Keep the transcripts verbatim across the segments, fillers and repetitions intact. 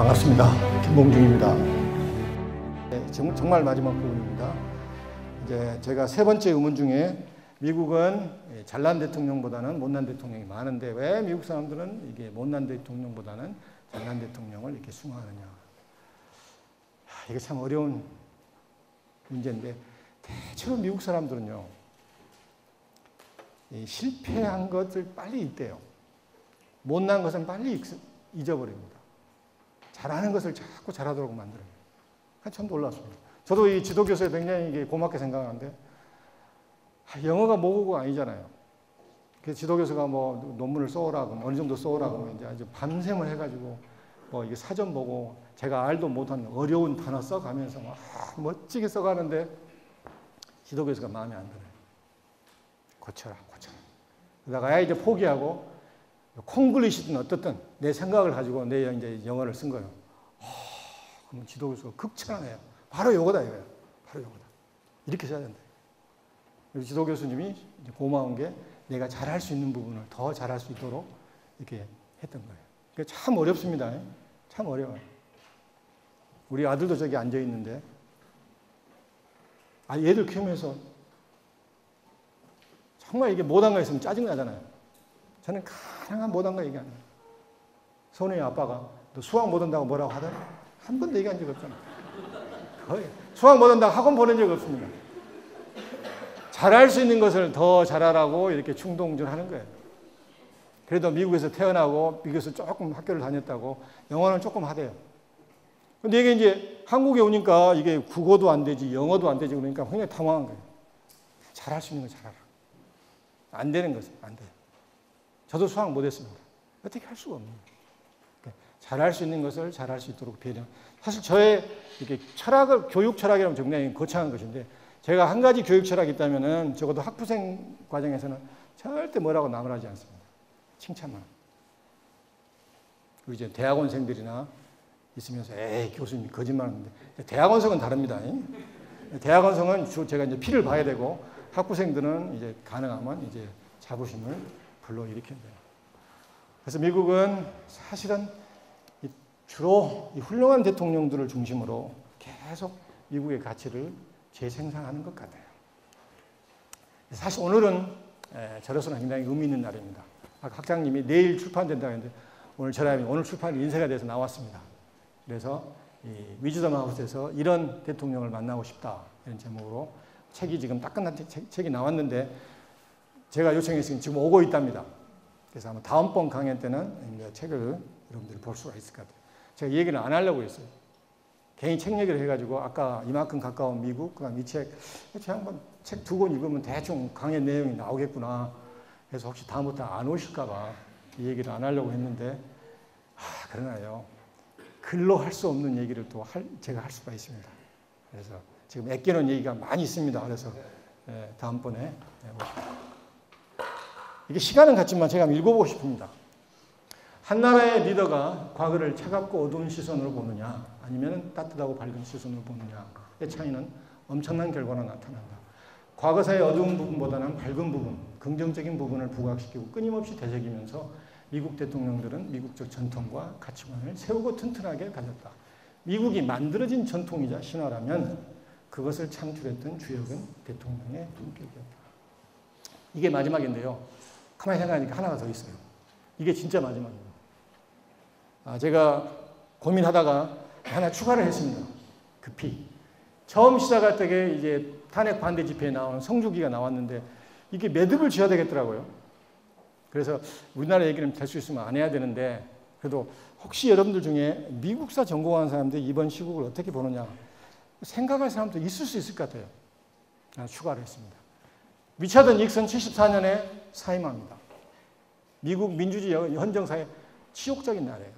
반갑습니다. 김봉중입니다. 네, 정말 마지막 부분입니다. 이제 제가 세 번째 의문 중에 미국은 잘난 대통령보다는 못난 대통령이 많은데 왜 미국 사람들은 이게 못난 대통령보다는 잘난 대통령을 이렇게 숭하하느냐. 이게 참 어려운 문제인데 대체로 미국 사람들은요, 실패한 것을 빨리 잊대요. 못난 것은 빨리 잊어버립니다. 잘하는 것을 자꾸 잘하도록 만들어요. 참 놀랐습니다. 저도 이 지도교수에 굉장히 이게 고맙게 생각하는데, 영어가 모국어가 아니잖아요. 그래서 지도교수가 뭐 논문을 써오라 그러면 어느 정도 써오라 그러면 이제 아주 밤샘을 해가지고 뭐 이게 사전 보고 제가 알도 못한 어려운 단어 써가면서 막 멋지게 써가는데 지도교수가 마음에 안 들어요. 고쳐라, 고쳐라. 그러다가 이제 포기하고 콩글리시든 어떻든 내 생각을 가지고 내 이제 영어를 쓴 거예요. 어, 그러면 지도교수가 극찬해요. 바로 요거다 이거예요. 바로 요거다. 이렇게 써야 된다. 그래서 지도교수님이 이제 고마운 게 내가 잘할 수 있는 부분을 더 잘할 수 있도록 이렇게 했던 거예요. 그러니까 참 어렵습니다. 참 어려워요. 우리 아들도 저기 앉아 있는데, 아, 얘들 키우면서 정말 이게 못한 거 있으면 짜증나잖아요. 저는 가능한 못한 거 얘기 안 해요. 선우의 아빠가 너 수학 못한다고 뭐라고 하더라? 한 번도 얘기한 적 없잖아. 거의 수학 못한다고 학원 보낸 적 없습니다. 잘할 수 있는 것을 더 잘하라고 이렇게 충동전하는 거예요. 그래도 미국에서 태어나고 미국에서 조금 학교를 다녔다고 영어는 조금 하대요. 근데 이게 이제 한국에 오니까 이게 국어도 안 되지 영어도 안 되지 그러니까 굉장히 당황한 거예요. 잘할 수 있는 거 잘하라. 안 되는 것은 안 돼요. 저도 수학 못했습니다. 어떻게 할 수가 없는 거예요. 잘할 수 있는 것을 잘할 수 있도록 배려. 사실 저의 이렇게 철학을 교육 철학이라면 굉장히 거창한 것인데 제가 한 가지 교육 철학이 있다면은 적어도 학부생 과정에서는 절대 뭐라고 남을 하지 않습니다. 칭찬만. 그리고 이제 대학원생들이나 있으면서 에이 교수님 거짓말하는데 대학원생은 다릅니다. 대학원생은 주 제가 이제 피를 봐야 되고 학부생들은 이제 가능하면 이제 자부심을 불러일으켜야 돼요. 그래서 미국은 사실은 주로 이 훌륭한 대통령들을 중심으로 계속 미국의 가치를 재생산하는 것 같아요. 사실 오늘은 저로서는 굉장히 의미 있는 날입니다. 아까 학장님이 내일 출판된다고 했는데 오늘 저람이 오늘 출판 인쇄가 돼서 나왔습니다. 그래서 이 위즈덤 하우스에서 이런 대통령을 만나고 싶다 이런 제목으로 책이 지금 딱 끝난 책, 책이 나왔는데 제가 요청했으니 지금 오고 있답니다. 그래서 아마 다음번 강연 때는 책을 여러분들이 볼 수가 있을 것 같아요. 제가 얘기를 안 하려고 했어요. 괜히 책 얘기를 해가지고 아까 이만큼 가까운 미국, 그다음 이 책, 제가 한번 책 두 권 읽으면 대충 강연 내용이 나오겠구나. 그래서 혹시 다음부터 안 오실까봐 이 얘기를 안 하려고 했는데, 아, 그러나요. 글로 할 수 없는 얘기를 또 할, 제가 할 수가 있습니다. 그래서 지금 아끼는 얘기가 많이 있습니다. 그래서 예, 다음번에 예, 이게 시간은 같지만 제가 한번 읽어보고 싶습니다. 한 나라의 리더가 과거를 차갑고 어두운 시선으로 보느냐 아니면 따뜻하고 밝은 시선으로 보느냐의 차이는 엄청난 결과로 나타난다. 과거사의 어두운 부분보다는 밝은 부분, 긍정적인 부분을 부각시키고 끊임없이 되새기면서 미국 대통령들은 미국적 전통과 가치관을 세우고 튼튼하게 가졌다. 미국이 만들어진 전통이자 신화라면 그것을 창출했던 주역은 대통령의 품격이었다. 이게 마지막인데요. 가만히 생각하니까 하나가 더 있어요. 이게 진짜 마지막입니다. 아, 제가 고민하다가 하나 추가를 했습니다. 급히. 처음 시작할 때 이제 탄핵 반대 집회에 나오는 성주기가 나왔는데 이게 매듭을 지어야 되겠더라고요. 그래서 우리나라 얘기는 될 수 있으면 안 해야 되는데 그래도 혹시 여러분들 중에 미국사 전공하는 사람들이 이번 시국을 어떻게 보느냐 생각할 사람도 있을 수 있을 것 같아요. 아, 추가를 했습니다. 리처드 닉슨 칠십사 년에 사임합니다. 미국 민주주의 헌정사의 치욕적인 날이에요.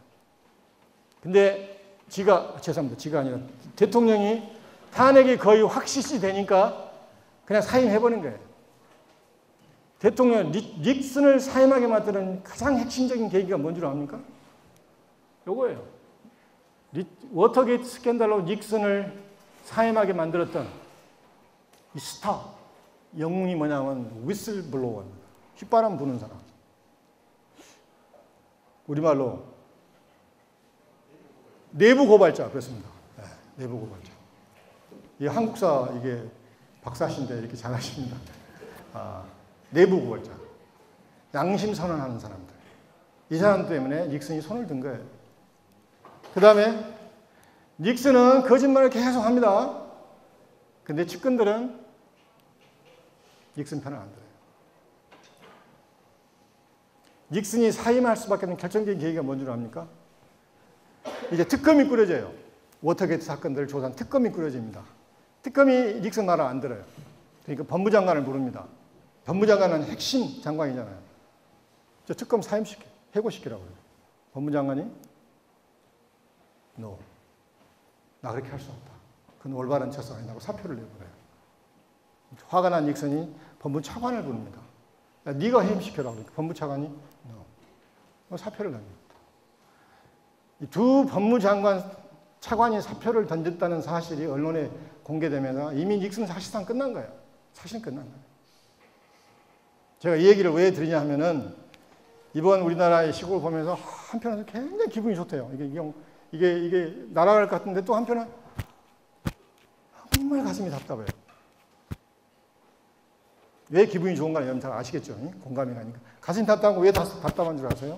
근데 지가, 죄송합니다. 지가 아니라 대통령이 탄핵이 거의 확실시 되니까 그냥 사임해버린 거예요. 대통령 닉슨을 사임하게 만드는 가장 핵심적인 계기가 뭔 줄 압니까? 요거예요. 워터게이트 스캔들로 닉슨을 사임하게 만들었던 이 스타, 영웅이 뭐냐면 위슬블로워입니다. 휘바람 부는 사람. 우리말로 내부 고발자 그렇습니다. 네, 내부 고발자. 이 한국사 이게 박사신데 이렇게 잘하십니다. 아, 내부 고발자. 양심 선언하는 사람들. 이 사람 때문에 닉슨이 손을 든 거예요. 그 다음에 닉슨은 거짓말을 계속 합니다. 근데 측근들은 닉슨 편을 안 들어요. 닉슨이 사임할 수밖에 없는 결정적인 계기가 뭔 줄 압니까? 이제 특검이 꾸려져요. 워터게이트 사건들을 조사한 특검이 꾸려집니다. 특검이 닉슨 말을 안 들어요. 그러니까 법무장관을 부릅니다. 법무장관은 핵심 장관이잖아요. 저 특검 사임시켜, 해고시키라고 해요. 법무장관이 no. 나 그렇게 할 수 없다. 그건 올바른 처사 아니라고 사표를 내버려요. 화가 난 닉슨이 법무차관을 부릅니다. 야, 네가 해임시켜라고 그러니까 법무차관이 no. 사표를 냅니다. 이 두 법무장관 차관이 사표를 던졌다는 사실이 언론에 공개되면서 이미 닉슨 사실상 끝난 거예요. 사실은 끝난 거예요. 제가 이 얘기를 왜 드리냐 하면은 이번 우리나라의 시국을 보면서 한편에서 굉장히 기분이 좋대요. 이게, 이게, 이게, 이게 날아갈 것 같은데 또 한편은 정말 가슴이 답답해요. 왜 기분이 좋은가 여러분 잘 아시겠죠? 공감이 가니까. 가슴이 답답한 거 왜 답답한 줄 아세요?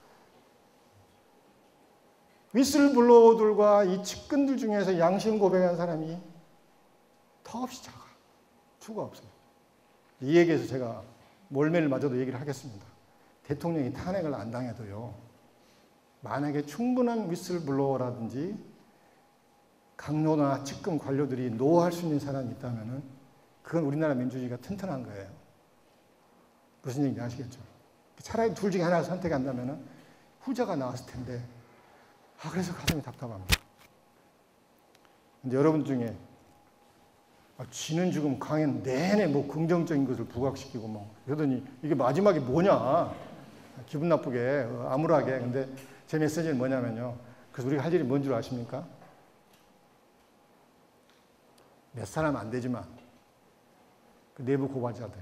위슬블로우들과 이 측근들 중에서 양심 고백한 사람이 턱없이 작아. 수가 없어요. 이 얘기에서 제가 몰매를 맞아도 얘기를 하겠습니다. 대통령이 탄핵을 안 당해도요. 만약에 충분한 위슬블로어라든지 강요나 측근 관료들이 노할 수 있는 사람이 있다면 그건 우리나라 민주주의가 튼튼한 거예요. 무슨 얘기인지 아시겠죠? 차라리 둘 중에 하나를 선택한다면 후자가 나왔을 텐데 아 그래서 가슴이 답답합니다. 근데 여러분 중에 아, 쥐는 죽음 강연 내내 뭐 긍정적인 것을 부각시키고 뭐 그러더니 이게 마지막에 뭐냐 기분 나쁘게 암울하게. 근데 제 메시지는 뭐냐면요. 그래서 우리가 할 일이 뭔 줄 아십니까? 몇 사람 안 되지만 그 내부 고발자들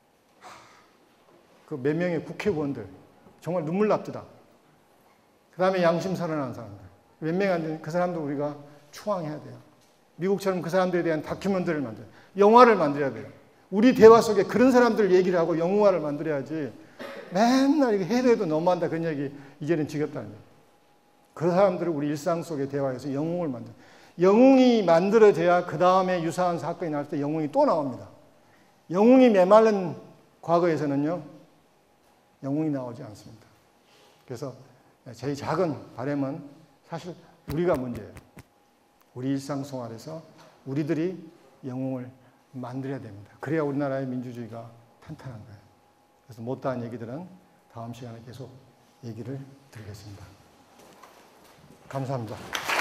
그 몇 명의 국회의원들 정말 눈물 납디다. 그 다음에 양심 선언하는 사람들 몇 명 안 되는 그 사람들 우리가 추앙해야 돼요. 미국처럼 그 사람들에 대한 다큐멘터리를 만들어야 돼요. 영화를 만들어야 돼요. 우리 대화 속에 그런 사람들 얘기를 하고 영화를 만들어야지 맨날 이거 해도 해도 너무한다 그런 얘기 이제는 지겹다는 거예요. 그 사람들을 우리 일상 속의 대화에서 영웅을 만들어요. 영웅이 만들어져야 그 다음에 유사한 사건이 나올 때 영웅이 또 나옵니다. 영웅이 메마른 과거에서는요. 영웅이 나오지 않습니다. 그래서 제 작은 바람은 사실 우리가 문제예요. 우리 일상생활에서 우리들이 영웅을 만들어야 됩니다. 그래야 우리나라의 민주주의가 탄탄한 거예요. 그래서 못다한 얘기들은 다음 시간에 계속 얘기를 드리겠습니다. 감사합니다.